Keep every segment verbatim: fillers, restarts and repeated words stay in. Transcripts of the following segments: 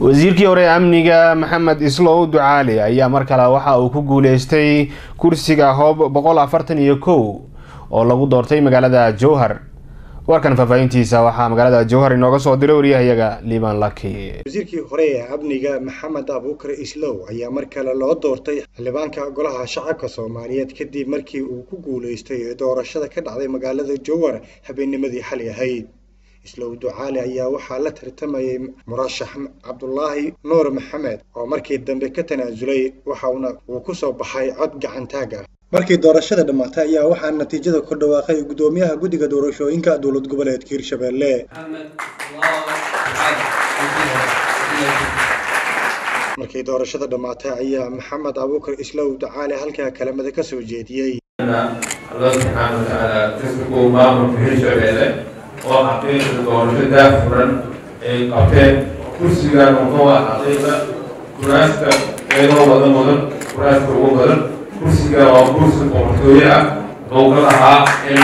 wasiirkii hore amniga Maxamed Islow Ducaale ayaa mar kale waxa uu ku guuleystay kursiga hoob boqol afartan iyo kow oo lagu doortay magaalada Jowhar. warkan faafayntiisa waxa magaalada Jowhar inooga soo diray wariyahayaga Liban Laki. wasiirkii hore amniga Maxamed Abuukar Islow ayaa mar kale loo doortay xildhibaanka golaha shacabka Soomaaliyeed kadib markii uu ku guuleystay doorashada ka dhacday magaalada Jowhar habeennimadii xalay ahayd. Islow Ducaale ayaa waxaa la tartamayay murashax Cabdullaahi Nuur Maxamed oo markii dambe ka tanaasulay waxaana uu ku soo baxay cod gacan taag ah. markii doorashada dhamaatay ayaa waxaa natiijada ku dhawaaqay gudoomiyaha guddiga doorashooyinka dowlad goboleedka Hirshabelle. markii doorashada dhamaatay ayaa Maxamed Abuukar Islow Ducaale halka kalamada ka soo jeediyay. Allah subhanahu wa ta'ala tisku maamul Hirshabelle oo xaqiiqda doorashada furan ee qabteen kursiga oo xaqiiqda kuraasta ee loo wada mudan kuraasta ugu badan kursiga waa kursi boqortooyo ah oo ka lahaa in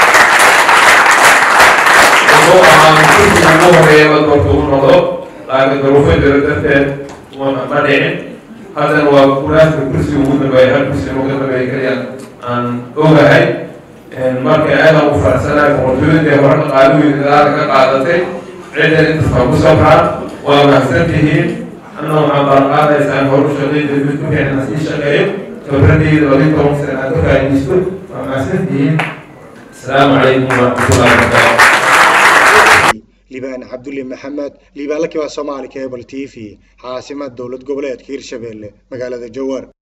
oo aan kursiga loo horeeyo doorto u noqdo laakiin duruufada darteed waan ma dhicin haddana waa kuraasta kursiga ugu dambeeya hal kursi ugu dambeeya kaliya aan ogahay marka aad ugu faraxsanahay boqortooyada horta qaaluhooda ka qaadatay cid inta soo ku soo baxay waa mahadsantihiin anna waxaan barqaadaysaan horu shaqeeyay mid ku fiican si shaqeeyo khibradeyda laba iyo toban sano aad ka faa'iideysto waa mahadsantihiin. Assalaamu calaykum warahmatullahi wabarakaatuh. Liban Cabdulle Maxamed Liban Laki waa Soomaali Cable T V caasimada dowlad goboleedka Hirshabelle magaalada Jowhar.